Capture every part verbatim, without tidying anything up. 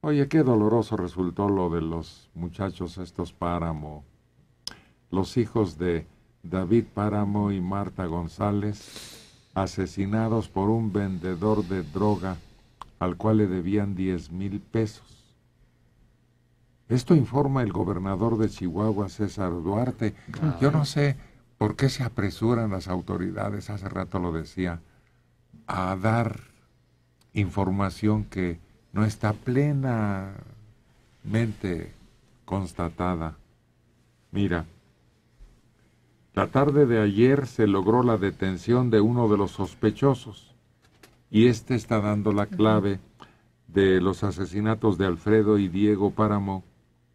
Oye, qué doloroso resultó lo de los muchachos estos Páramo, los hijos de David Páramo y Marta González, asesinados por un vendedor de droga al cual le debían diez mil pesos. Esto informa el gobernador de Chihuahua, César Duarte. Ah. Yo no sé por qué se apresuran las autoridades, hace rato lo decía, a dar información que no está plenamente constatada. Mira, la tarde de ayer se logró la detención de uno de los sospechosos y este está dando la clave de los asesinatos de Alfredo y Diego Páramo.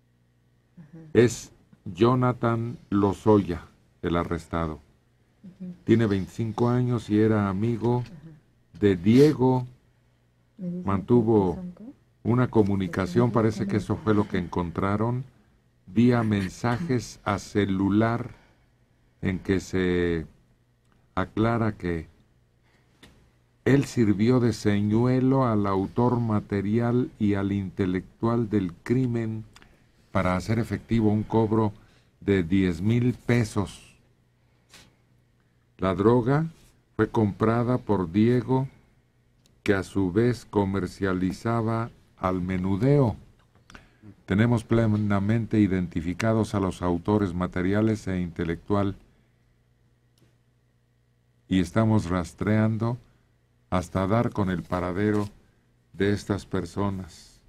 Es Jonathan Lozoya, el arrestado. Tiene veinticinco años y era amigo de Diego. Mantuvo una comunicación, parece que eso fue lo que encontraron, vía mensajes a celular, en que se aclara que él sirvió de señuelo al autor material y al intelectual del crimen para hacer efectivo un cobro de diez mil pesos. La droga fue comprada por Diego, que a su vez comercializaba al menudeo. Tenemos plenamente identificados a los autores materiales e intelectual y estamos rastreando hasta dar con el paradero de estas personas.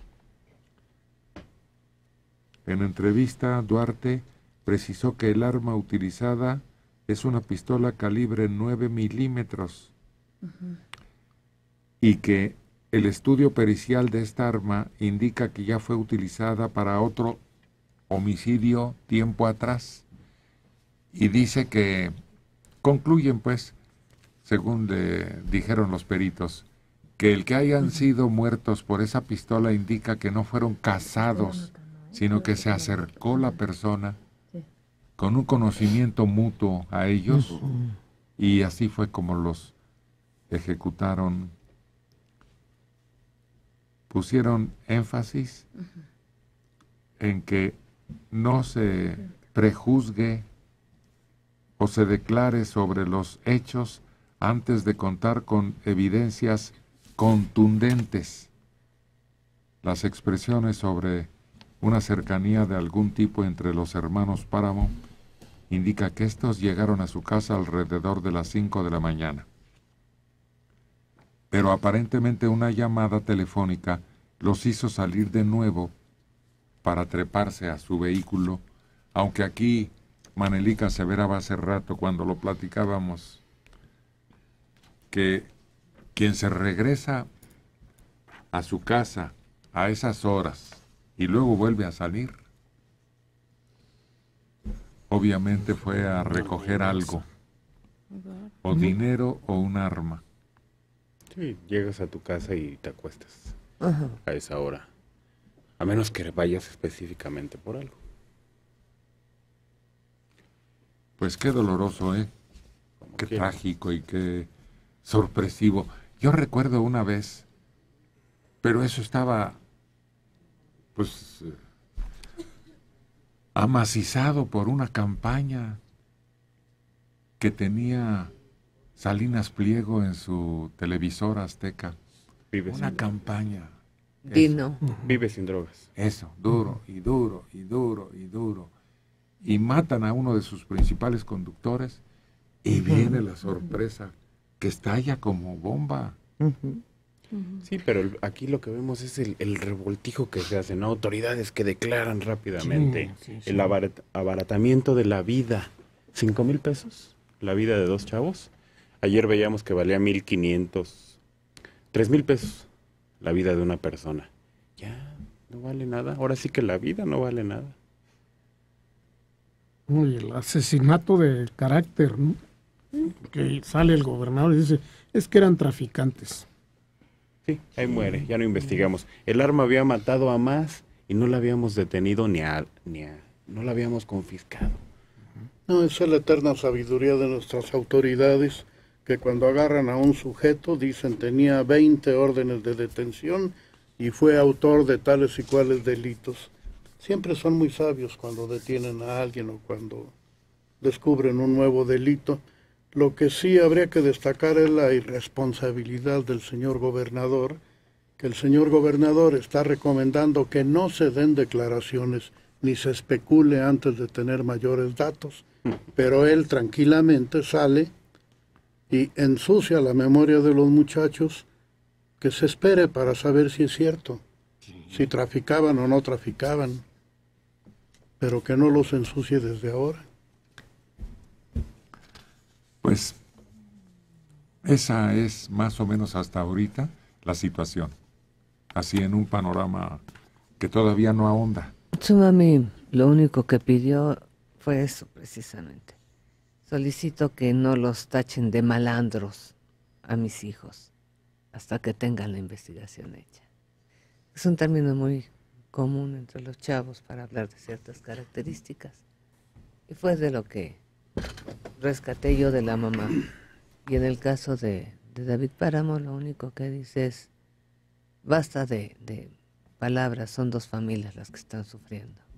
En entrevista, Duarte precisó que el arma utilizada es una pistola calibre nueve milímetros uh-huh. y que el estudio pericial de esta arma indica que ya fue utilizada para otro homicidio tiempo atrás. Y dice que concluyen, pues, según le dijeron los peritos, que el que hayan sido muertos por esa pistola indica que no fueron cazados, sino que se acercó la persona con un conocimiento mutuo a ellos y así fue como los ejecutaron. Pusieron énfasis en que no se prejuzgue o se declare sobre los hechos antes de contar con evidencias contundentes. Las expresiones sobre una cercanía de algún tipo entre los hermanos Páramo indica que estos llegaron a su casa alrededor de las cinco de la mañana. Pero aparentemente una llamada telefónica los hizo salir de nuevo para treparse a su vehículo, aunque aquí Manelica aseveraba hace rato cuando lo platicábamos que quien se regresa a su casa a esas horas y luego vuelve a salir, obviamente fue a recoger algo, o dinero o un arma. Sí, llegas a tu casa y te acuestas Ajá. a esa hora, a menos que vayas específicamente por algo. Pues qué doloroso, ¿eh? Qué quiera. Trágico y qué sorpresivo. Yo recuerdo una vez, pero eso estaba, pues, eh, amacizado por una campaña que tenía Salinas Pliego en su televisora azteca. Vive una campaña. Dino. Eso. Vive sin drogas. Eso, duro y duro y duro y duro. Y matan a uno de sus principales conductores y viene la sorpresa que estalla como bomba. Uh-huh. Sí, pero el, aquí lo que vemos es el, el revoltijo que se hace, ¿no? Autoridades que declaran rápidamente sí, sí, sí. el abarat, abaratamiento de la vida. Cinco mil pesos, la vida de dos chavos. Ayer veíamos que valía mil quinientos, tres mil pesos la vida de una persona. Ya, no vale nada. Ahora sí que la vida no vale nada. Uy, el asesinato de carácter, ¿no? Que sale el gobernador y dice, es que eran traficantes. Sí, ahí muere, ya no investigamos. El arma había matado a más y no la habíamos detenido ni a, ni a, no la habíamos confiscado. No, esa es la eterna sabiduría de nuestras autoridades, que cuando agarran a un sujeto dicen tenía veinte órdenes de detención y fue autor de tales y cuales delitos. Siempre son muy sabios cuando detienen a alguien o cuando descubren un nuevo delito. Lo que sí habría que destacar es la irresponsabilidad del señor gobernador, que el señor gobernador está recomendando que no se den declaraciones ni se especule antes de tener mayores datos, pero él tranquilamente sale y ensucia la memoria de los muchachos, que se espere para saber si es cierto, si traficaban o no traficaban, pero que no los ensucie desde ahora. Pues esa es más o menos hasta ahorita la situación, así en un panorama que todavía no ahonda. Su mami lo único que pidió fue eso precisamente. Solicito que no los tachen de malandros a mis hijos hasta que tengan la investigación hecha. Es un término muy común entre los chavos para hablar de ciertas características. Y fue de lo que rescaté yo de la mamá. Y en el caso de, de David Páramo, lo único que dice es, basta de, de palabras, son dos familias las que están sufriendo.